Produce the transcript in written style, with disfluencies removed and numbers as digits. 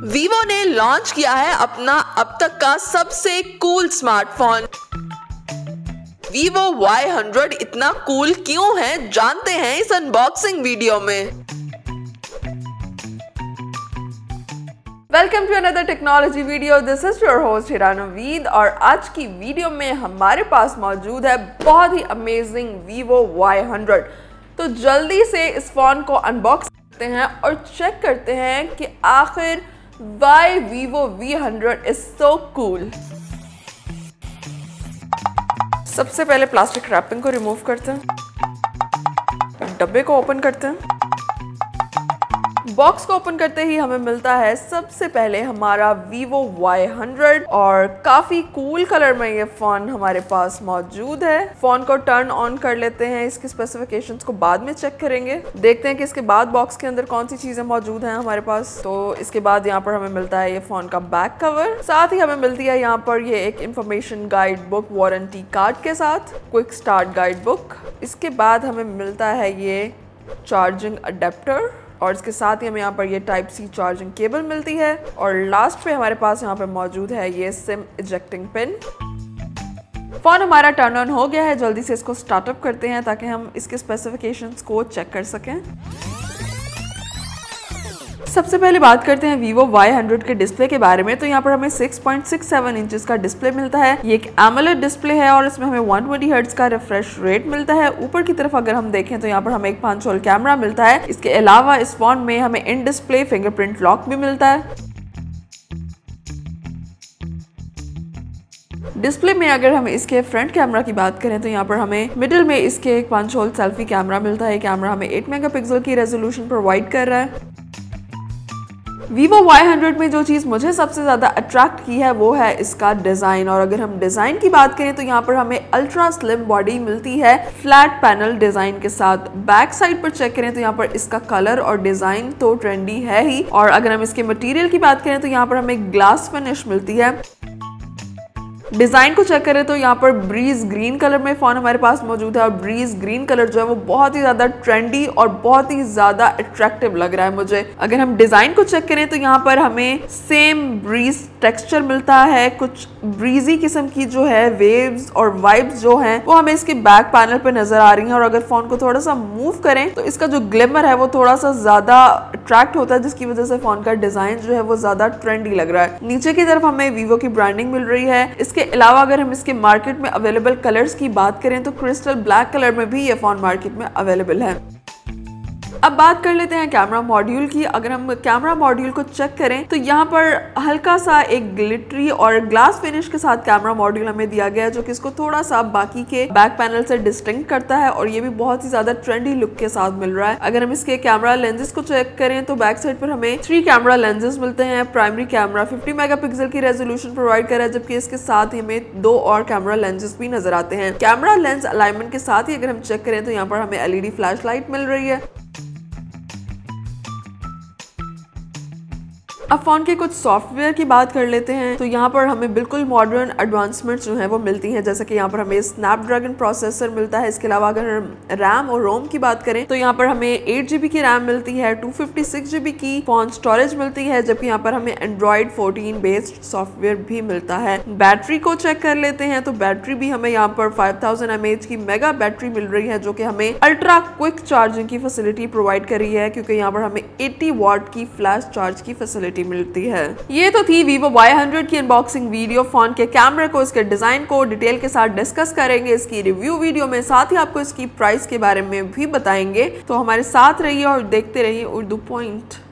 Vivo ने launch किया है अपना अब तक का सबसे कूल स्मार्टफोन। वीवो Y100 इतना कूल क्यों है, जानते हैं इस अनबॉक्सिंग वीडियो में। Welcome to another technology video. This is your host Hiran Naveed और आज की वीडियो में हमारे पास मौजूद है बहुत ही अमेजिंग वीवो Y100। तो जल्दी से इस फोन को अनबॉक्स करते हैं और चेक करते हैं कि आखिर why Vivo V100 is so cool। सबसे पहले प्लास्टिक रैपिंग को रिमूव करते हैं, डब्बे को ओपन करते हैं। बॉक्स को ओपन करते ही हमें मिलता है सबसे पहले हमारा Vivo Y100 और काफी कूल कलर में ये फोन हमारे पास मौजूद है। फोन को टर्न ऑन कर लेते हैं, इसकी स्पेसिफिकेशंस को बाद में चेक करेंगे। देखते हैं कि इसके बाद बॉक्स के अंदर कौन सी चीजें मौजूद हैं हमारे पास। तो इसके बाद यहाँ पर हमें मिलता है ये फोन का बैक कवर, साथ ही हमें मिलती है यहाँ पर ये एक information guide book warranty card के साथ, क्विक स्टार्ट गाइड बुक। इसके बाद हमें मिलता है ये चार्जिंग अडेप्टर और इसके साथ ही हमें यहाँ पर ये टाइप सी चार्जिंग केबल मिलती है और लास्ट पे हमारे पास यहाँ पे मौजूद है ये सिम इजेक्टिंग पिन। फोन हमारा टर्न ऑन हो गया है, जल्दी से इसको स्टार्टअप करते हैं ताकि हम इसके स्पेसिफिकेशंस को चेक कर सकें। सबसे पहले बात करते हैं Vivo Y100 के डिस्प्ले के बारे में। तो यहाँ पर हमें 6.67 इंचेस का डिस्प्ले मिलता है। ये एक एमोलेड डिस्प्ले है और इसमें हमें 120 हर्ट्ज का रिफ्रेश रेट मिलता है। ऊपर की तरफ अगर हम देखें तो यहाँ पर हमें एक 5 होल कैमरा मिलता है। इसके अलावा इस फोन में हमें इन डिस्प्ले फिंगरप्रिंट लॉक भी मिलता है। डिस्प्ले में अगर हम इसके फ्रंट कैमरा की बात करें तो यहाँ पर हमें मिडिल में इसके एक 5 होल सेल्फी कैमरा मिलता है। कैमरा हमें 8 मेगापिक्सल की रेजोल्यूशन प्रोवाइड कर रहा है। Vivo Y100 में जो चीज़ मुझे सबसे ज़्यादा अट्रैक्ट की है वो है इसका डिज़ाइन। और अगर हम डिज़ाइन की बात करें तो यहाँ पर हमें अल्ट्रा स्लिम बॉडी मिलती है फ्लैट पैनल डिज़ाइन के साथ। बैक साइड पर चेक करें तो यहाँ पर इसका कलर और डिज़ाइन तो ट्रेंडी है ही, और अगर हम इसके मटेरियल की बात करें तो यहाँ पर हमें ग्लास फिनिश मिलती है। डिज़ाइन को चेक करें तो यहाँ पर ब्रीज ग्रीन कलर में फ़ोन हमारे पास मौजूद है और ब्रीज ग्रीन कलर जो है वो बहुत ही ज़्यादा ट्रेंडी और बहुत ही ज़्यादा अट्रैक्टिव लग रहा है मुझे। अगर हम डिज़ाइन को चेक करें तो यहाँ पर हमें सेम ब्रीज टेक्सचर मिलता है, कुछ ब्रीजी किस्म की जो है वेव्स और वाइब्स जो हैं वो हमें इसके बैक पैनल पे नज़र आ रही हैं। और अगर फ़ोन को थोड़ा सा मूव करें तो इसका जो ग्लिमर है वो थोड़ा सा ज़्यादा अट्रैक्ट होता है, जिसकी वजह से फ़ोन का डिज़ाइन जो है वो ज़्यादा ट्रेंडी लग रहा है। नीचे की तरफ हमें वीवो की ब्रांडिंग मिल रही है। इसके अलावा अगर हम इसके मार्केट में अवेलेबल कलर्स की बात करें तो क्रिस्टल ब्लैक कलर में भी ये फोन मार्केट में अवेलेबल है। अब बात कर लेते हैं कैमरा मॉड्यूल की। अगर हम कैमरा मॉड्यूल को चेक करें तो यहाँ पर हल्का सा एक ग्लिटरी और ग्लास फिनिश के साथ कैमरा मॉड्यूल हमें दिया गया है, जो कि इसको थोड़ा सा बाकी के बैक पैनल से डिस्टिंक्ट करता है और ये भी बहुत ही ज्यादा ट्रेंडी लुक के साथ मिल रहा है। अगर हम इसके कैमरा लेंसेज को चेक करें तो बैक साइड पर हमें 3 कैमरा लेंसेज मिलते हैं। प्राइमरी कैमरा 50 मेगापिक्सल की रेजोल्यूशन प्रोवाइड कर रहा है, जबकि इसके साथ ही हमें 2 और कैमरा लेंसेज भी नजर आते हैं। कैमरा लेंस अलाइनमेंट के साथ ही अगर हम चेक करें तो यहाँ पर हमें LED फ्लैश लाइट मिल रही है। अब फोन के कुछ सॉफ्टवेयर की बात कर लेते हैं तो यहाँ पर हमें बिल्कुल मॉडर्न एडवांसमेंट्स जो है वो मिलती हैं, जैसे कि यहाँ पर हमें स्नैपड्रैगन प्रोसेसर मिलता है। इसके अलावा अगर हम रैम और रोम की बात करें तो यहाँ पर हमें 8 GB की रैम मिलती है, 256 GB की फोन स्टोरेज मिलती है, जबकि यहाँ पर हमें एंड्रॉइड 14 बेस्ड सॉफ्टवेयर भी मिलता है। बैटरी को चेक कर लेते हैं तो बैटरी भी हमें यहाँ पर 5000 mAh की मेगा बैटरी मिल रही है, जो कि हमें अल्ट्रा क्विक चार्जिंग की फैसिलिटी प्रोवाइड कर रही है, क्योंकि यहाँ पर हमें 80 वाट की फ्लैश चार्ज की फैसिलिटी मिलती है। ये तो थी Vivo Y100 की अनबॉक्सिंग वीडियो। फोन के कैमरे को, इसके डिजाइन को डिटेल के साथ डिस्कस करेंगे इसकी रिव्यू वीडियो में, साथ ही आपको इसकी प्राइस के बारे में भी बताएंगे। तो हमारे साथ रहिए और देखते रहिए उर्दू पॉइंट।